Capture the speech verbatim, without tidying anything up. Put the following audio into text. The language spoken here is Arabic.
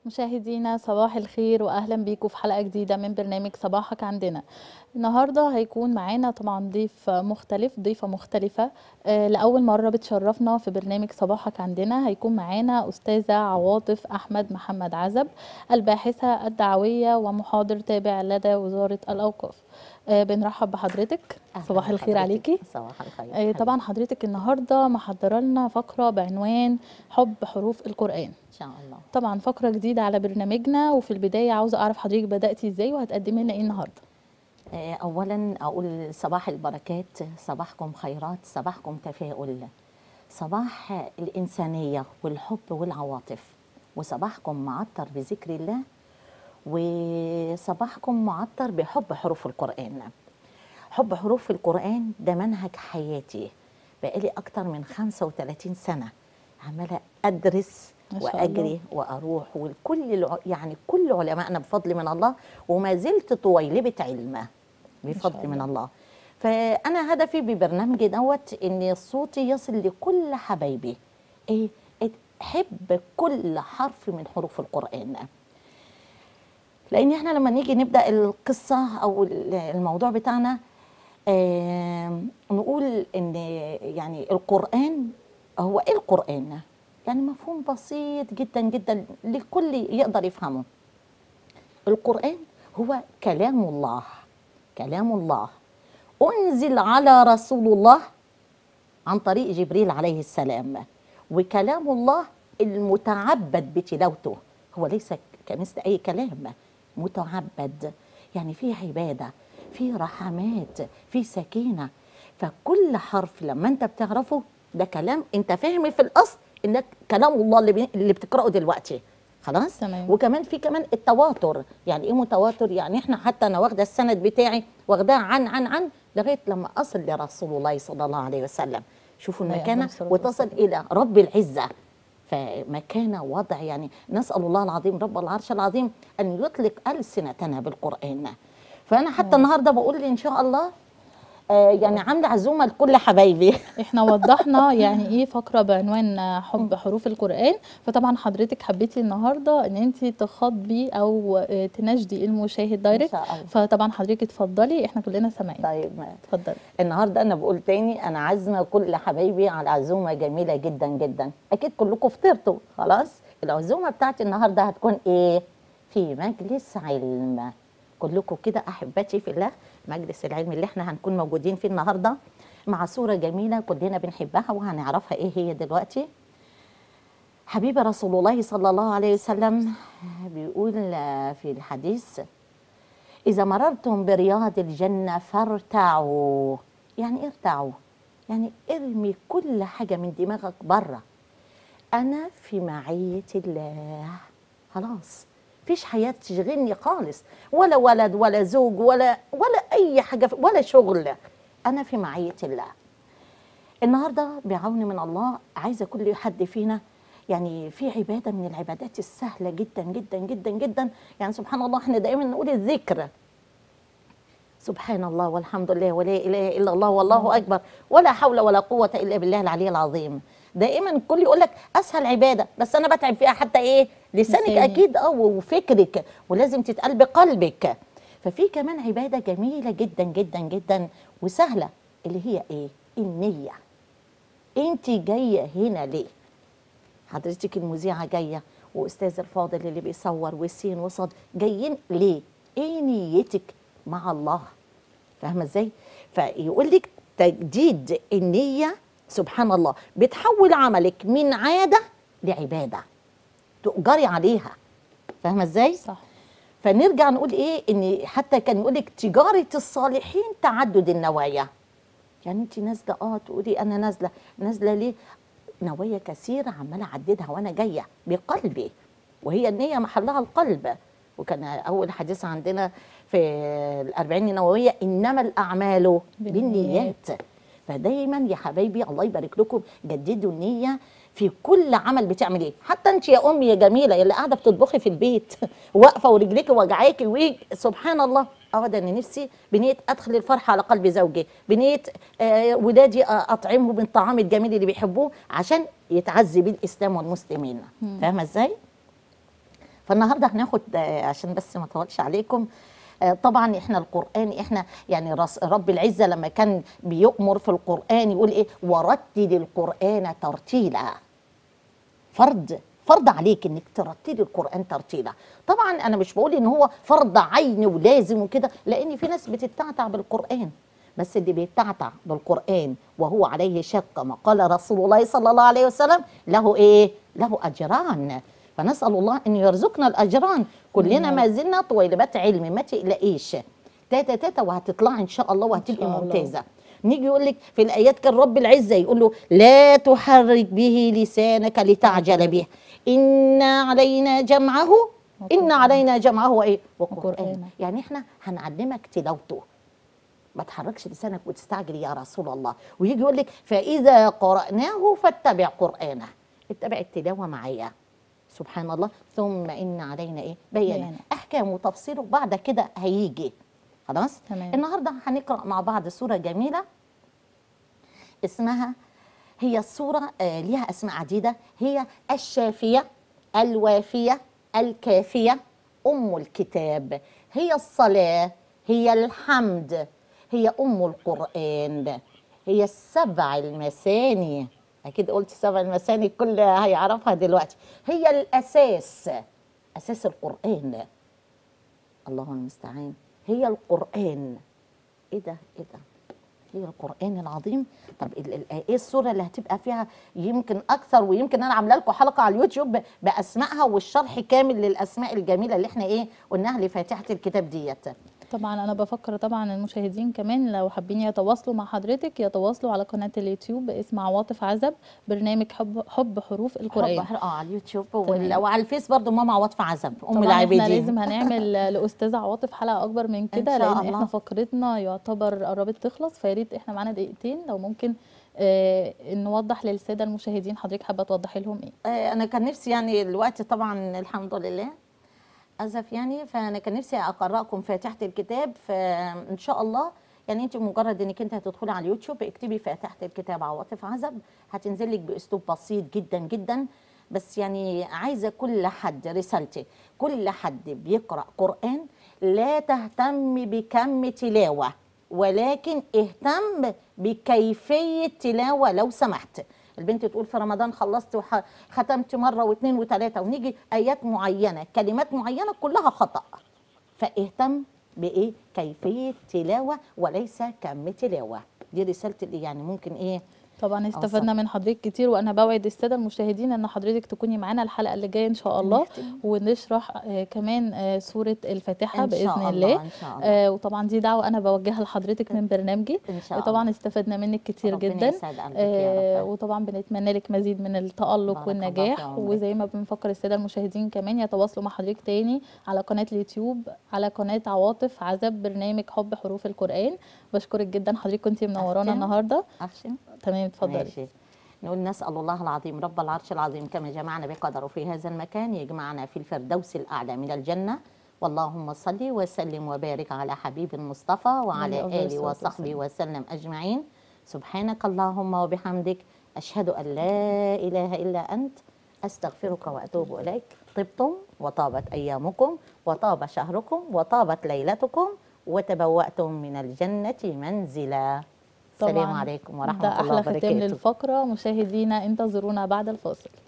مشاهدينا صباح الخير واهلا بيكم في حلقه جديده من برنامج صباحك عندنا. النهارده هيكون معانا طبعا ضيف مختلف ضيفه مختلفه. آه لاول مره بتشرفنا في برنامج صباحك عندنا. هيكون معانا استاذه عواطف احمد محمد عزب، الباحثه الدعويه ومحاضر تابع لدى وزاره الاوقاف. آه بنرحب بحضرتك. صباح أهلا الخير بحضرتك. عليكي. صباح الخير. آه طبعا حضرتك النهارده محضره لنا فقره بعنوان حب حروف القرآن. إن شاء الله. طبعا فقرة جديدة على برنامجنا، وفي البداية عاوزة أعرف حضرتك بدأتي إزاي وهتقدمي لنا إيه النهاردة؟ آه، أولا أقول صباح البركات، صباحكم خيرات، صباحكم تفاؤل، صباح الإنسانية والحب والعواطف، وصباحكم معطر بذكر الله، وصباحكم معطر بحب حروف القرآن. حب حروف القرآن ده منهج حياتي، بقالي أكتر من خمسة وثلاثين سنة عمالة أدرس ما شاء الله. واجري واروح، والكل الع... يعني كل علمائنا بفضل من الله، وما زلت طويلبه علم بفضل من الله. فانا هدفي ببرنامجي دوت ان صوتي يصل لكل حبايبي، ايه حب كل حرف من حروف القران. لان احنا لما نيجي نبدا القصه او الموضوع بتاعنا، آه نقول ان يعني القران هو ايه؟ القران يعني مفهوم بسيط جدا جدا للكل يقدر يفهمه. القرآن هو كلام الله، كلام الله أنزل على رسول الله عن طريق جبريل عليه السلام، وكلام الله المتعبد بتلاوته، هو ليس كمثل أي كلام، متعبد يعني فيه عبادة، فيه رحمات، فيه سكينة. فكل حرف لما أنت بتعرفه ده كلام أنت فاهم في الأصل انك كلام الله اللي اللي بتقراه دلوقتي، خلاص. تمام. وكمان في كمان التواتر. يعني ايه متواتر؟ يعني احنا حتى انا واخده السند بتاعي واخداه عن عن عن لغايه لما اصل لرسول الله صلى الله عليه وسلم. شوفوا المكانه، وتصل الى رب العزه. فمكانه وضع، يعني نسال الله العظيم رب العرش العظيم ان يطلق السنتنا بالقران. فانا حتى النهارده بقول ان شاء الله آه يعني عامله عزومه لكل حبايبي. احنا وضحنا يعني ايه فقرة بعنوان حب حروف القرآن، فطبعا حضرتك حبيتي النهارده ان انت تخاطبي او تناشدي المشاهد دايركت، إن شاء الله. فطبعا حضرتك اتفضلي، احنا كلنا سامعين. طيب اتفضلي. النهارده انا بقول تاني انا عازمه كل حبايبي على عزومه جميله جدا جدا. اكيد كلكم فطرتوا خلاص. العزومه بتاعتي النهارده هتكون ايه؟ في مجلس علم. كلكم كده احبتي في الله، مجلس العلم اللي احنا هنكون موجودين فيه النهارده مع صوره جميله كلنا بنحبها وهنعرفها ايه هي دلوقتي. حبيب رسول الله صلى الله عليه وسلم بيقول في الحديث: إذا مررتم برياض الجنة فارتعوا. يعني إيه ارتعوا؟ يعني ارمي كل حاجة من دماغك بره، أنا في معية الله. خلاص فيش حياة تشغلني خالص، ولا ولد ولا زوج ولا ولا أي حاجة ولا شغل، أنا في معية الله. النهاردة بعون من الله عايزة كل حد فينا يعني في عبادة من العبادات السهلة جدا جدا جدا جدا. يعني سبحان الله احنا دائما نقول الذكر، سبحان الله والحمد لله ولا اله الا الله والله اكبر ولا حول ولا قوه الا بالله العلي العظيم. دائما الكل يقول لك اسهل عباده، بس انا بتعب فيها حتى ايه؟ لسانك لساني. اكيد اه وفكرك، ولازم تتقال بقلبك. ففي كمان عباده جميله جدا جدا جدا وسهله، اللي هي ايه؟ النيه. انت جايه هنا ليه؟ حضرتك المذيعه جايه، واستاذ الفاضل اللي بيصور والسين وصاد جايين ليه؟ ايه نيتك مع الله؟ فاهمه ازاي؟ فيقول لك تجديد النيه سبحان الله بتحول عملك من عاده لعباده تؤجري عليها. فاهمه ازاي؟ صح. فنرجع نقول ايه؟ ان حتى كان يقول لك تجاره الصالحين تعدد النوايا. يعني انت نازله اه تقولي انا نازله، نازله ليه؟ نوايا كثيره عماله اعددها وانا جايه بقلبي، وهي النيه محلها القلب. وكان اول حديث عندنا في الأربعين النووية: إنما الأعمال بالنيات. فدايما يا حبايبي الله يبارك لكم جددوا النية في كل عمل بتعمل ايه. حتى انت يا امي يا جميله اللي قاعده بتطبخي في البيت واقفه ورجليك وجعاكي ويج سبحان الله، اقعد انا نفسي بنيه ادخل الفرحه على قلب زوجي، بنيه آه ولادي اطعمهم من الطعام الجميل اللي بيحبوه عشان يتعزي بيه الاسلام والمسلمين. فاهمه ازاي؟ فالنهارده هناخد آه، عشان بس ما اطولش عليكم. آه، طبعا احنا القران احنا يعني رس- رب العزه لما كان بيؤمر في القران يقول ايه؟ ورتل القران ترتيلا. فرض فرض عليك انك ترتلي القران ترتيلا. طبعا انا مش بقول ان هو فرض عين ولازم وكده، لان في ناس بتتعتع بالقران، بس اللي بيتعتع بالقران وهو عليه شق كما قال رسول الله صلى الله عليه وسلم له ايه؟ له اجران. فنسال الله ان يرزقنا الاجران. كلنا ما زلنا طويلبات علم، ما تقلقيش. تاتا تاتا وهتطلعي ان شاء الله وهتبقي شاء الله. ممتازه. نيجي يقول لك في الايات كان رب العزه يقول له لا تحرك به لسانك لتعجل به ان علينا جمعه ان علينا جمعه وايه؟ وقرآن. وقرآنه. يعني احنا هنعلمك تلاوته، ما تحركش لسانك وتستعجل يا رسول الله. ويجي يقول لك فاذا قرأناه فاتبع قرآنه، اتبع التلاوه معايا. سبحان الله. ثم ان علينا ايه؟ بيانه. بيانه. احكام وتفصيله بعد كده هيجي. خلاص. تمام. النهارده هنقرأ مع بعض سورة جميلة اسمها، هي السورة آه، ليها أسماء عديدة. هي الشافية، الوافية، الكافية، أم الكتاب، هي الصلاة، هي الحمد، هي أم القرآن، هي السبع المثاني. أكيد قلت سبع المثاني، الكل هيعرفها دلوقتي. هي الأساس، أساس القرآن. الله المستعان. هي القرآن. إيه ده؟ إيه ده؟ هي القرآن العظيم. طب ال- ال- ايه السورة اللي هتبقى فيها يمكن اكثر، ويمكن انا عامله لكم حلقة على اليوتيوب باسمائها والشرح كامل للاسماء الجميلة اللي احنا ايه قلناها لفاتحة الكتاب ديت. طبعا انا بفكر طبعا المشاهدين كمان لو حابين يتواصلوا مع حضرتك يتواصلوا على قناة اليوتيوب باسم عواطف عزب، برنامج حب حب حروف القرآن. حب اه على اليوتيوب وال- وعلى الفيس برضو ماما عواطف عزب ام طبعا العابدين. احنا لازم هنعمل لاستاذه عواطف حلقه اكبر من كده، شاء لان الله. احنا فقرتنا يعتبر قربت تخلص، فيا ريت احنا معانا دقيقتين لو ممكن آه نوضح للساده المشاهدين حضرتك حابه توضحي لهم ايه. آه انا كان نفسي يعني الوقت طبعا الحمد لله أزف يعني، فأنا كان نفسي أقرأكم فاتحة الكتاب. فإن شاء الله يعني أنت مجرد إنك أنت هتدخلي على اليوتيوب اكتبي فاتحة الكتاب عواطف عزب، هتنزل لك بأسلوب بسيط جدا جدا. بس يعني عايزة كل حد، رسالتي كل حد بيقرأ قرآن لا تهتم بكم تلاوة، ولكن اهتم بكيفية تلاوة لو سمحت. البنت تقول في رمضان خلصت وختمت مره واثنين وثلاثه، ونيجي ايات معينه كلمات معينه كلها خطا. فاهتم بايه؟ كيفيه تلاوه وليس كم تلاوه. دي رسالتي اللي يعني ممكن ايه. طبعا استفدنا من حضرتك كتير، وانا بوعد الساده المشاهدين ان حضرتك تكوني معانا الحلقه اللي جايه ان شاء الله، ونشرح آه كمان آه سوره الفاتحه إن شاء باذن الله. الله. إن شاء الله. آه وطبعا دي دعوه انا بوجهها لحضرتك من برنامجي. إن شاء الله. طبعا استفدنا منك كتير ربنا جدا. يسعد قلبك يا رب. وطبعا بنتمنى لك مزيد من التالق بارك الله والنجاح. في عمرك. وزي ما بنفكر الساده المشاهدين كمان يتواصلوا مع حضرتك تاني على قناه اليوتيوب على قناه عواطف عزب برنامج حب حروف القران. بشكرك جدا حضرتك، كنتي منورانا أختم؟ النهارده. أختم؟ تمام اتفضلي. ماشي. نقول نسأل الله العظيم رب العرش العظيم كما جمعنا بقدره في هذا المكان يجمعنا في الفردوس الأعلى من الجنة. واللهم صل وسلم وبارك على حبيب المصطفى وعلى عليه أفضل آله الصلاة وصحبه والسلام. وسلم أجمعين. سبحانك اللهم وبحمدك أشهد أن لا إله إلا أنت أستغفرك وأتوب إليك. طبتم وطابت أيامكم وطاب شهركم وطابت ليلتكم وتبوأتم من الجنة منزلا. السلام طبعاً عليكم ورحمة ده الله أحلى ختام وبركاته. للفقرة. مشاهدينا انتظرونا بعد الفاصل.